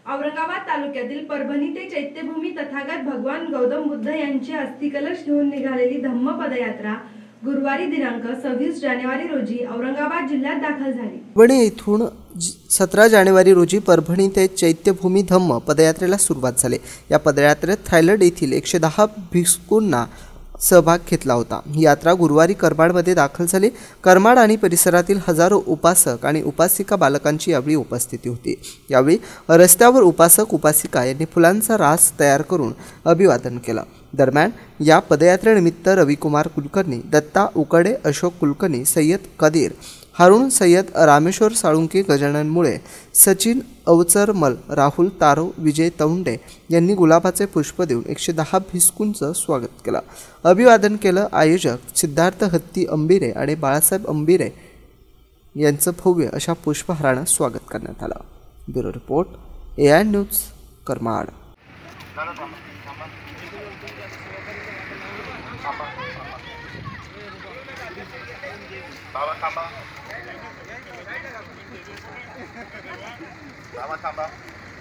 औरंगाबाद तालुक्यातील परभणी ते चैत्यभूमी तथागत भगवान गौतम बुद्ध यांचे अस्थिकलश घेऊन निघालेली धम्म पदयात्रा गुरुवारी दिनांक 26 जानेवारी रोजी औरंगाबाद जिल्ह्यात दाखल झाली। परभणी येथून 17 जानेवारी रोजी परभणी ते चैत्यभूमी धम्म पदयात्रेला सुरुवात झाली। या पदयात्रेत थायलंड येथील 110 भिक्खूंना सहभाग घेतला होता। ही यात्रा गुरुवारी करमाडमध्ये दाखल झाली। करमाड आणि परिसरातील हजारो उपासक आणि उपासिका बालकांची यावेळी उपस्थिती होती। यावेळी रस्त्यावर उपासक उपासिका यांनी फुलांचा रास तयार करून अभिवादन केलं। दरम्यान या पदयात्रेनिमित्त रविकुमार कुलकर्णी, दत्ता उकडे, अशोक कुलकर्णी, सय्यद कदीर, हारून सय्यद, रामेश्वर साळुंके, गजानन मुळे, सचिन अवचरमल, राहुल तारो, विजय तौंडे यांनी गुलाबाचे पुष्प देऊन 110 भिक्खूंचं स्वागत केलं, अभिवादन केलं। आयोजक सिद्धार्थ हत्ती अंबिरे आणि बाळासाहेब अंबिरे यांचं भव्य अशा पुष्पहारानं स्वागत करण्यात आलं। Bureau report, AN news, Karmad. थांबा